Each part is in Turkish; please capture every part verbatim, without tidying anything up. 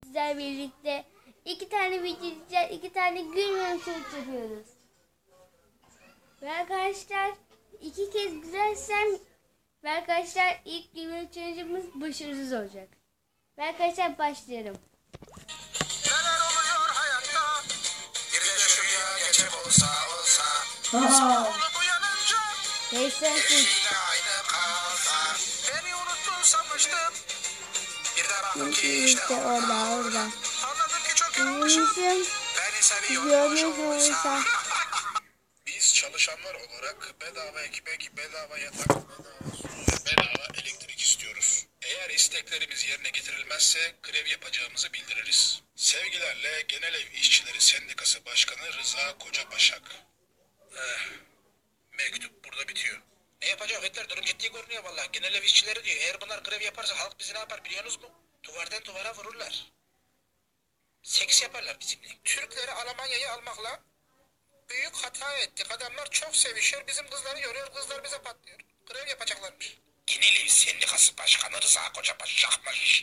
sizlerle birlikte iki tane video izleyeceğiz, iki tane gülmeme challenge yapıyoruz. Ve arkadaşlar iki kez gülersem ve arkadaşlar ilk gülmeme challenge'ımız başarısız olacak. Ve arkadaşlar başlayalım. Neler oluyor hayatta? Bir de şuraya geçip olsa olsa. Olup uyanınca Neyse. eşiyle aynı kalsa. Beni unuttun sanmıştım. Bir de baktım ki işte İşte orada orada. Anladım ki çok yorulmuşum. Görmüşüm. Beni seviyormuş Görmüş oysa. olsa. Biz çalışanlar olarak bedava ekmek, bedava yatak, bedava su, bedava elektrik istiyoruz. Eğer isteklerimiz yerine getirilmezse grev yapacağımızı bildiririz. Sevgilerle Genel Ev İşçileri Sendikası Başkanı Rıza Kocabaşak. Eh, mektup burada bitiyor. Ne yapacak Hitler? Durum ciddi görünüyor vallahi. Genel Ev İşçileri diyor. Eğer bunlar grev yaparsa halk bizi ne yapar biliyorsunuz mu? Duvardan duvara vururlar. Seks yaparlar bizimle. Türkleri Almanya'yı almakla büyük hata ettik. Adamlar çok sevişiyor. Bizim kızları yoruyor. Kızlar bize patlıyor. Grev yapacaklarmış. Genel Ev Sendikası Başkanı Rıza Kocabaşak'mış.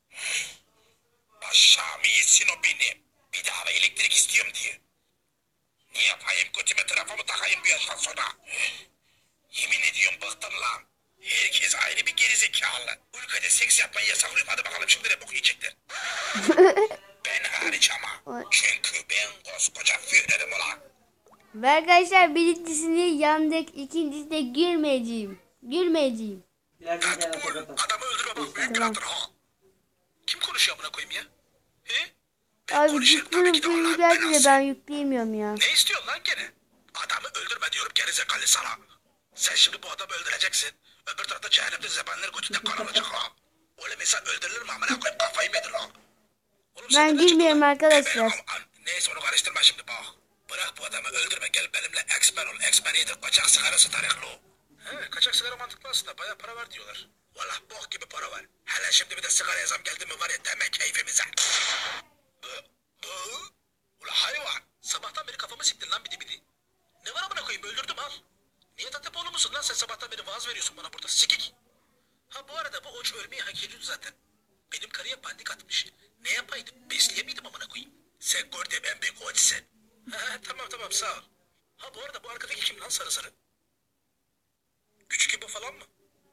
Başağımı yesin o benim. Bir daha elektrik istiyorum diye. Ne yapayım? Götüme trafomu takayım bir yaştan sonra. Yemin ediyorum bıktım lan. Herkes ayrı bir gerizekalı. Ülkede seks yapmayı yasaklıyor. Hadi bakalım şimdi ne bok yiyecekler. Ben hariç ama. Çünkü ben koskoca Führer'im ulan. Ve arkadaşlar birincisini yandık, ikincisine gülmeyeceğim. Gülmeyeceğim. Deadpool adamı öldürme bak büyük plandır ha. Kim konuşuyor buna koyayım ya? He? Ben Abi konuşurum gittiğim tabii ki de filmi Allah'ın geldi de belası. ben yükleyemiyorum ya. Ne istiyorsun lan gene? Adamı öldürme diyorum gerizekalı sana. Sen şimdi bu adamı öldüreceksin. Öbür tarafta cehennemde zebanlar götünde kan alacak ha. Öyle mesela öldürülür mü amına koyayım kafayı mı yedin lan? Oğlum sen Ben de ne gülmüyorum çıktın lan? arkadaşlar. Bebeğim, am- Neyse onu karıştırma şimdi bak. Bırak bu adamı öldürme gel benimle X-Men ol. X-Men iyidir kaçak sigarası tarihli o. He kaçak sigara mantıklı aslında bayağı para var diyorlar. Valla bok gibi para var. Hele şimdi bir de sigara yazam geldi mi var ya deme keyfimize. Bu, bu. Ula hayvan. Sabahtan beri kafamı siktin lan bidi bidi. Ne var amına koyayım öldürdüm al. Niye Tatepoğlu musun lan sen sabahtan beri vaaz veriyorsun bana burada sikik. Ha bu arada bu oç ölmeyi hak ediyordu zaten. Benim karıya pandik atmış. Ne yapaydım besleyemiydim amına koyayım. Sen gör de ben bir koçsen. Ha tamam tamam sağ ol. Ha bu arada bu arkadaki kim lan sarı sarı? Küçük İbo falan mı?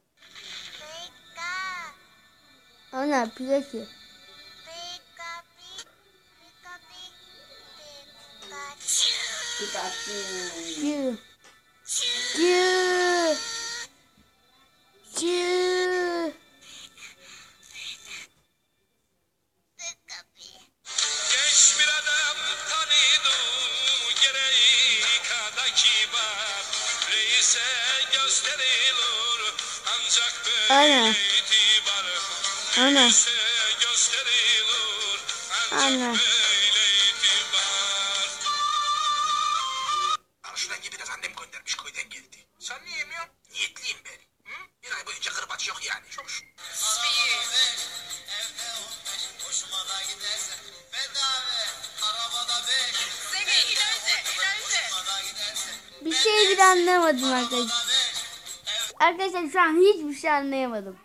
Ana plaki. Gül. Gül. Gül. Genç bir adam tanıdım gereği kadar kibar. Reise gösterilir ancak böyle Ana. itibar. Ana. Reise gösterilir ancak Ana. böyle itibar. Al şuradan ye biraz annem göndermiş köyden geldi. Sen niye yemiyorsun? Niyetliyim ben. Hı? Bir ay boyunca kırbaç yok yani. Çok şükür. Bir şey bile anlamadım arkadaşlar. Arkadaşlar şu an hiçbir şey anlayamadım.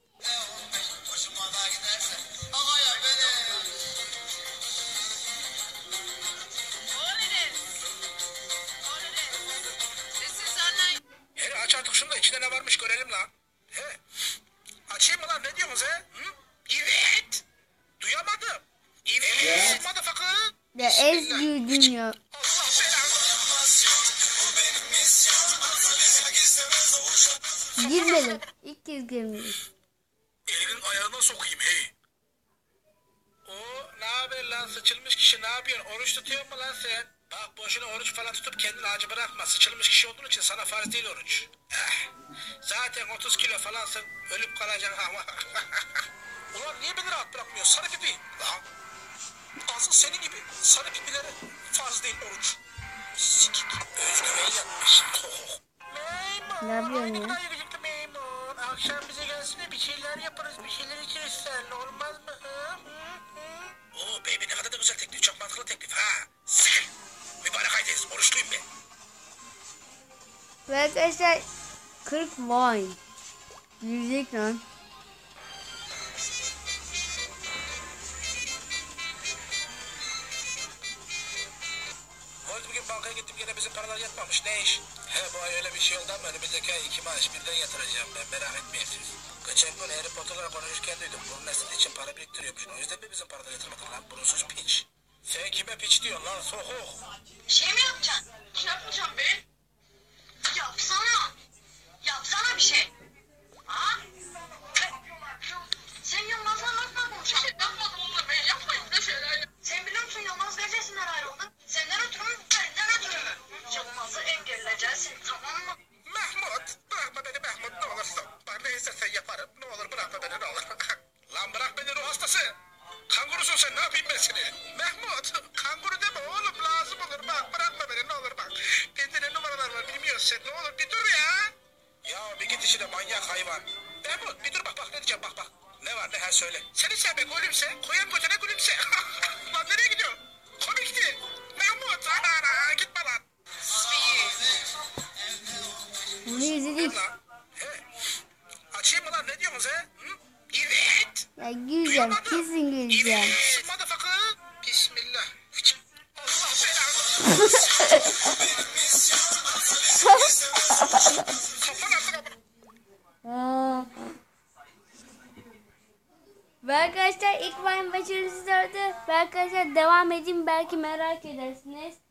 Hele aç artık şunu da içinde ne varmış görelim lan. He. Açayım mı lan ne diyorsunuz he? Hı? Evet. Duyamadım. Evet. Motherfucker. Ya ez güldüm ya. Allah belanı. Girmedim. İlk kez girmedim. Elinin ayağına sokayım hey. O ne haber lan sıçılmış kişi ne yapıyorsun? Oruç tutuyor mu lan sen? Bak boşuna oruç falan tutup kendini acı bırakma. Sıçılmış kişi olduğun için sana farz değil oruç. Eh. Zaten otuz kilo falansın. Ölüp kalacaksın ama. Ulan niye beni rahat bırakmıyorsun? Sarı pipi. Lan. Asıl senin gibi sarı pipilere farz değil oruç. Sikik. Özgüven yapmış. Ne yapıyorsun ya? Ay, yakışıklı Meymun. Akşam bize gelsene bir şeyler yaparız. Bir şeyler içeriz seninle olmaz mı? Hı? Hı? Hı? Oo baby ne kadar da güzel teklif. Çok mantıklı teklif ha. Sıkın. Mübarek aydayız. Oruçluyum ben. Ve arkadaşlar kırk wine. Yüzük lan. bankaya gittim yine bizim paralar yatmamış. Ne iş? He bu ay öyle bir şey oldu ama önümüzdeki ay iki maaş birden yatıracağım ben. Merak etmeyin siz. Geçen gün Harry Potter'la konuşurken duydum. Bunun nesli için para biriktiriyormuş. O yüzden mi bizim paraları yatırmadın lan? Burunsuz piç. Sen kime piç diyorsun lan? Soğuk. Şey mi yapacaksın? Şey yapmayacağım be. Yapsana. Yapsana bir şey. Ha? Sen Yılmaz'la nasıl konuşacaksın? Şey yapmadım onunla ben. Yapmayın da şeyler. Sen biliyor musun Yılmaz gazetesinden ayrıldı. Senden ötürü mü? Benden ötürü mü? Yılmaz'ı engelleyeceksin, tamam mı? Mahmut, bırakma beni Mahmut ne olursun. Bak ne istersen yaparım. Ne olur bırakma beni ne olur. Lan bırak beni ruh hastası. Kangurusun sen ne yapayım ben seni? Mahmut, kanguru deme oğlum lazım olur. Bak bırakma beni ne olur bak. Bende ne numaralar var bilmiyorsun sen ne olur bir dur ya. Ya bir git işine manyak hayvan. Mahmut bir dur bak bak ne diyeceğim bak bak. Ne var ne her söyle. Seni sevmek gülümse, koyan götüne gülümse. Lan nereye gidiyorsun? Komikti. Mahmut, ana ana gitme lan. Bunu izledik. Lan, he. Açayım mı lan ne diyorsunuz he? Hı? Evet. Ya güleceğim. Kesin güleceğim. Evet. Motherfucker. Bismillah. Allah belanı. Kapan artık ama. Aa. Ve arkadaşlar ilk Vine başarısız oldu. Ve arkadaşlar devam edeyim belki merak edersiniz.